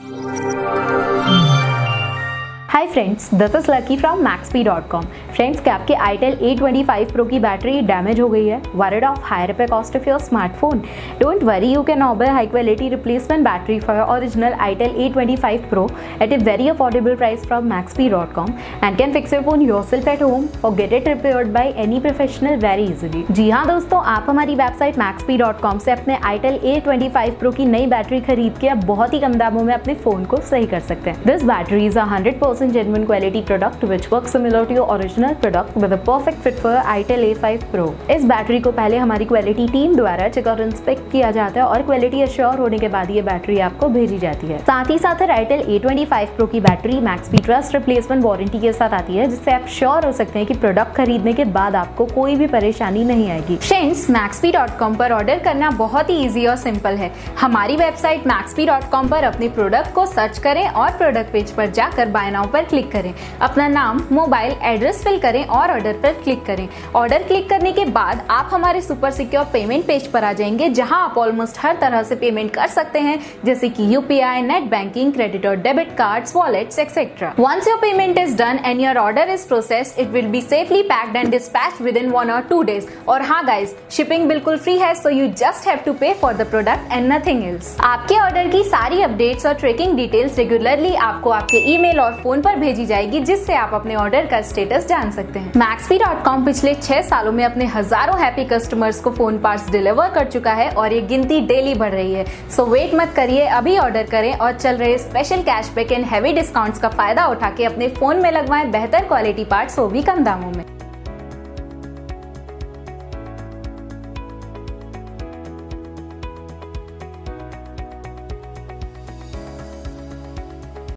Hi friends, this is lucky from maxp.com। Friends, क्या आपके itel A25 Pro की battery damage हो गई है? Worried of high repair cost of your smartphone? Don't worry, you can order high quality replacement battery for your original itel A25 Pro at a very affordable price from maxp.com and can fix your phone yourself at home or get it repaired by any professional very easily। जी हाँ दोस्तों, आप हमारी website maxp.com से अपने itel A25 Pro की नई battery खरीद के अब बहुत ही कम दामों में अपने फोन को सही कर सकते हैं। This battery is a 100% genuine quality product which works similar to your original product with a perfect fit for itel A5 Pro। इस बैटरी को पहले हमारी क्वालिटी टीम द्वारा चेक और इंस्पेक्ट किया जाता है और क्वालिटी अश्योर होने के बाद ये बैटरी आपको भेजी जाती है। साथ ही साथ itel A25 Pro की battery maxp trust replacement warranty के साथ आती है, जिससे आप श्योर हो सकते हैं कि प्रोडक्ट खरीदने के बाद आपको कोई भी परेशानी नहीं आएगी। फ्रेंड्स, maxp.com पर ऑर्डर करना बहुत ही ईजी और सिंपल है। हमारी वेबसाइट maxp.com पर अपने प्रोडक्ट को सर्च करें और प्रोडक्ट पेज पर जाकर बाय नाउ पर क्लिक करें, अपना नाम, मोबाइल एड्रेस फिल करें और ऑर्डर पर क्लिक करें। ऑर्डर क्लिक करने के बाद आप हमारे सुपर सिक्योर पेमेंट पेज पर आ जाएंगे, जहां आप ऑलमोस्ट हर तरह से पेमेंट कर सकते हैं, जैसे कि यूपीआई, नेट बैंकिंग, क्रेडिट और debit cards, wallets etcetera. Once your payment is done and your order is processed, it will be safely packed and dispatched within 1 or 2 days। और हाँ गाइज, शिपिंग बिल्कुल free है, so you just have to pay for the product and nothing else. आपके order की सारी updates और tracking details regularly आपको आपके ईमेल और फोन पर भेजी जाएगी, जिससे आप अपने ऑर्डर का स्टेटस जान सकते हैं। maxp.com पिछले 6 सालों में अपने हजारों हैप्पी कस्टमर्स को फोन पार्ट्स डिलीवर कर चुका है और ये गिनती डेली बढ़ रही है। सो वेट मत करिए, अभी ऑर्डर करें और चल रहे special cashback and heavy discounts का फायदा उठा के अपने फोन में लगवाएं बेहतर क्वालिटी पार्ट्स, वो भी कम दामों में।